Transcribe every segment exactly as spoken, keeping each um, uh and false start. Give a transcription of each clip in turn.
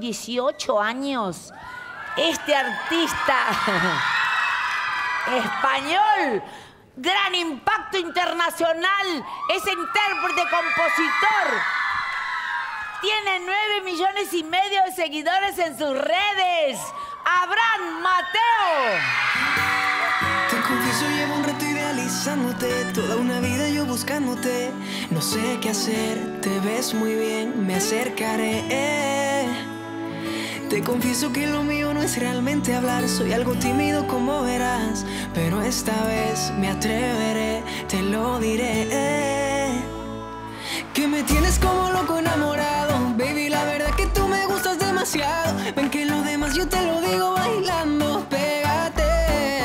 dieciocho años, este artista español, gran impacto internacional, es intérprete, compositor. Tiene nueve millones y medio de seguidores en sus redes. Abraham Mateo. Te confieso, llevo un rato idealizándote, toda una vida yo buscándote. No sé qué hacer, te ves muy bien, me acercaré. Te confieso que lo mío no es realmente hablar, soy algo tímido como verás, pero esta vez me atreveré, te lo diré. Que me tienes como loco enamorado, baby, la verdad que tú me gustas demasiado. Ven que lo demás yo te lo digo bailando, pégate.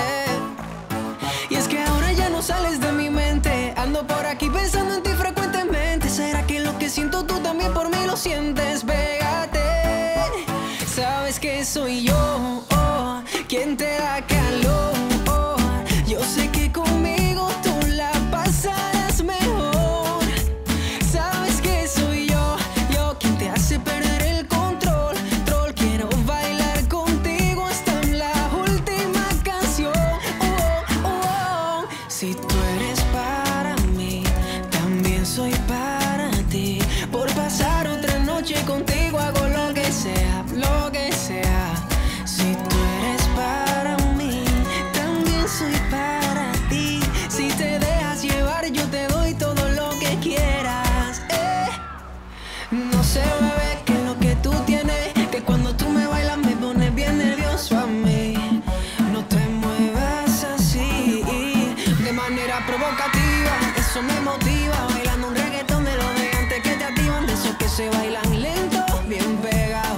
Y es que ahora ya no sales de mi mente, ando por aquí pensando en ti frecuentemente. ¿Será que lo que siento tú también por mí lo sientes? Pégate. Sabes que soy yo, oh, quien te da calor, oh. Yo sé que conmigo tú la pasarás mejor. Sabes que soy yo, yo quien te hace perder el control. Troll, quiero bailar contigo hasta en la última canción. Oh, oh, oh. Si tú eres para mí, también soy para ti. Por pasar otra noche contigo hago lo que sea, lo que sea. Si tú eres para mí, también soy para ti. Si te dejas llevar, yo te doy todo lo que quieras. Eh. No sé, bebé, qué es lo que tú tienes, que cuando tú me bailas me pones bien nervioso a mí. No te muevas así, de manera provocativa, eso me motiva. Bailando un reggaetón de los de antes que te activan, de esos que se bailan lento, bien pegado,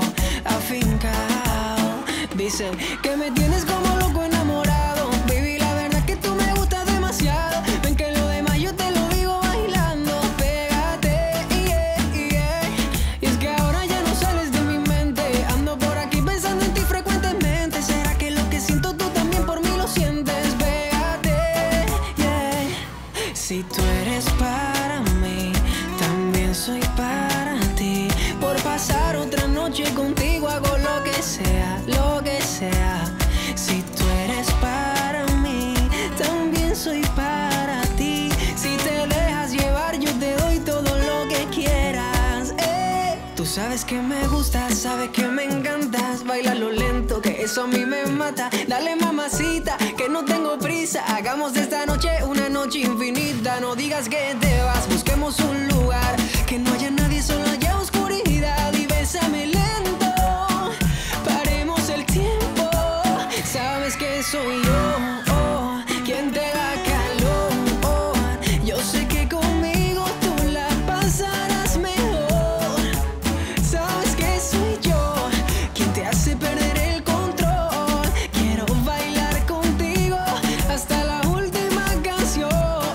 afincado. Dicen que me tienes como loco enamorado, baby, la verdad que tú me gustas demasiado. Ven que lo demás yo te lo digo bailando, pégate, yeah, yeah. Y es que ahora ya no sales de mi mente, ando por aquí pensando en ti frecuentemente. ¿Será que lo que siento tú también por mí lo sientes? Pégate, yeah. Si tú eres para mí, también soy para ti. Por pasar otra noche contigo hago lo que sea, lo que sea. Si tú eres para mí, también soy para ti. Si te dejas llevar, yo te doy todo lo que quieras. Eh. Tú sabes que me gustas, sabes que me encantas. Bailalo lento, que eso a mí me mata. Dale, mamacita, que no tengo prisa. Hagamos de esta noche una noche infinita. No digas que te vas, busquemos un lugar que no haya nadie, solo haya oscuridad. Y bésame lento, paremos el tiempo. Sabes que soy yo, oh, quien te da calor, oh. Yo sé que conmigo tú la pasarás mejor. Sabes que soy yo, quien te hace perder el control. Quiero bailar contigo hasta la última canción,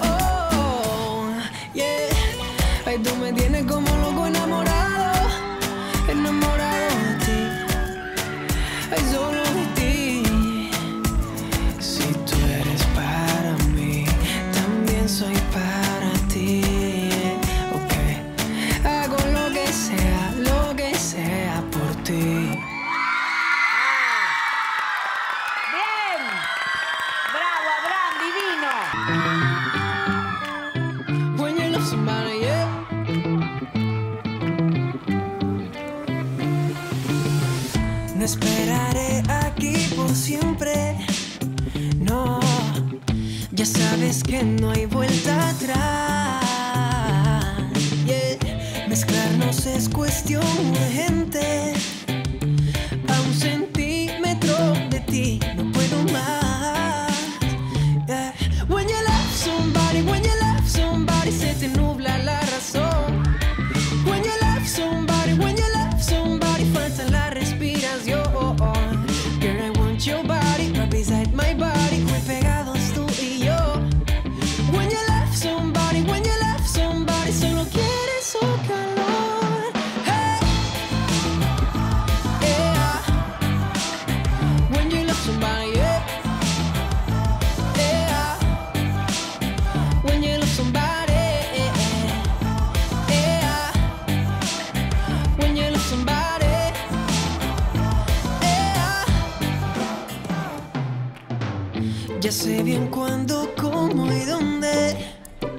yeah. Ay, tú me tienes como loco enamorado, enamorado de ti, ay, solo de ti. Si tú eres para mí, también soy para ti. Ok, hago lo que sea, lo que sea por ti. Bien. Bravo, Abraham, divino. When you love somebody, yeah. No esperaré aquí por siempre, no. Ya sabes que no hay vuelta atrás, yeah. Mezclarnos es cuestión urgente. A un centímetro de ti no puedo más, yeah. When you love somebody, when you love somebody, se te nubla la razón. When you love somebody, when you love somebody, falta la respiración. Girl, I want your body right beside my body, muy pegados tú y yo. When you love somebody, when you love somebody, solo quieres su calor. Hey, yeah. Ya sé bien cuándo, cómo y dónde.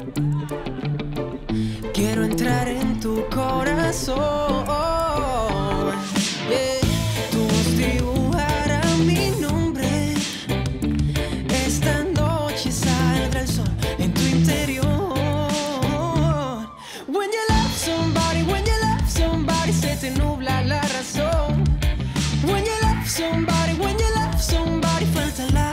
Quiero entrar en tu corazón. Yeah. Tu voz dibujará mi nombre. Esta noche saldrá el sol en tu interior. When you love somebody, when you love somebody, se te nubla la razón. When you love somebody, when you love somebody, falta la.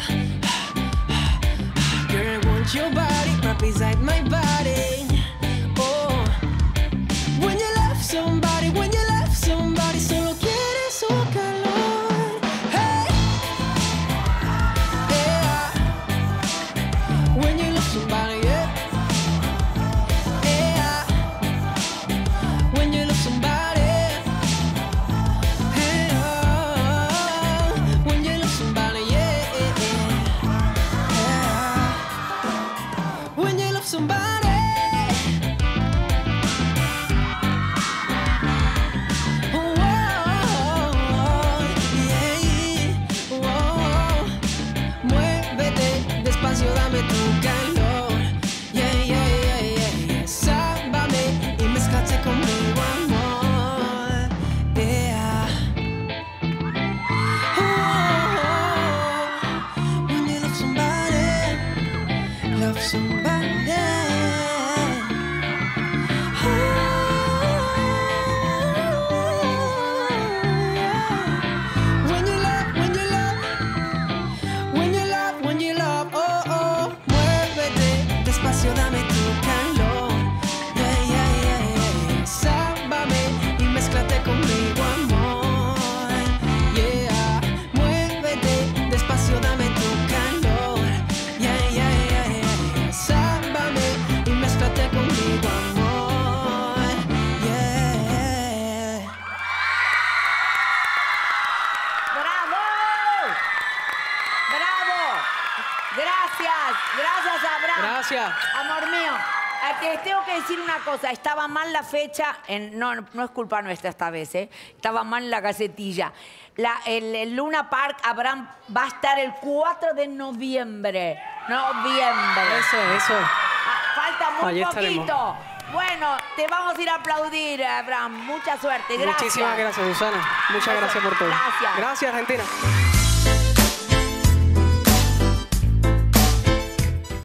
Girl, I want your body right beside my body. Oh, when you love somebody, when you love somebody, solo quieres su calor. Hey, yeah. When you love somebody, yeah. Yeah. When you love somebody. Hey, oh. When you love somebody, yeah. Yeah. When you love somebody. Oh, oh, yeah. Oh, muévete despacio, dame tu calor. Yeah, yeah, yeah, yeah, yeah. Sábame y mezclate conmigo, amor. Yeah. Oh, when you love somebody, love somebody. Oh, yeah. When you love, when you love, when you love, when you love, oh, oh, muévete despacio, dame tu calor. Yeah, yeah, yeah, yeah. Sábame y mezclate conmigo, amor. Yeah, muévete despacio, dame tu calor. Yeah, yeah, yeah, yeah. Sábame y mezclate conmigo, amor. Yeah. ¡Bravo! ¡Bravo! Gracias, gracias, Abraham. Gracias. Amor mío, eh, te tengo que decir una cosa. Estaba mal la fecha. En, no, no es culpa nuestra esta vez, ¿eh? Estaba mal en la gacetilla. La, el, el Luna Park, Abraham, va a estar el cuatro de noviembre. Noviembre. Eso, eso. Ah, falta muy Allí poquito. estaremos. Bueno, te vamos a ir a aplaudir, Abraham. Mucha suerte. Gracias. Muchísimas gracias, Susana. Muchas Eso. gracias por todo. Gracias. Gracias, Argentina.